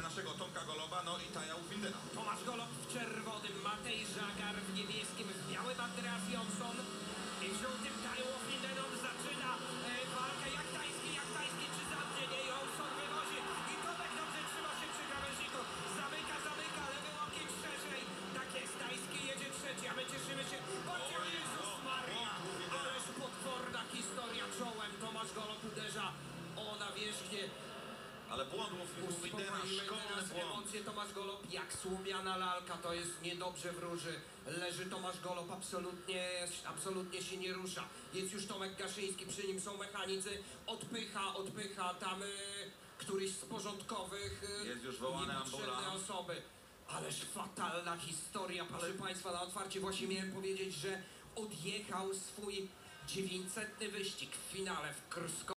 naszego Tomka Goloba, no i Taja Ufindena. Tomasz Golob w czerwonym, Matej Żagar w niebieskim, w białym Andreas Jonsson i w żółtym Taju Ufindenon zaczyna walkę. Jak Tajski, czy zamknie? Nie, Jonsson wywozi i Tomek dobrze trzyma się przy krawężniku. Zamyka, lewy łokieć szerzej. Tak jest, Tajski jedzie trzeci, a my cieszymy się. Patrzcie, o Jezus Maria! Ależ potworna historia czołem. Tomasz Golob uderza o nawierzchnię. Ale błąd Ufindena, szkolny Teraz błąd. emocje Tomasz Golob jak słomiana lalka, to jest niedobrze wróży. Leży Tomasz Golob, absolutnie się nie rusza. Jest już Tomek Gaszyński, przy nim są mechanicy. Odpycha tam któryś z porządkowych Jest już wołany niepotrzebne ambulans. osoby. Ależ fatalna historia, proszę Państwa, na otwarcie właśnie miałem powiedzieć, że odjechał swój 900. wyścig w finale w Krsko.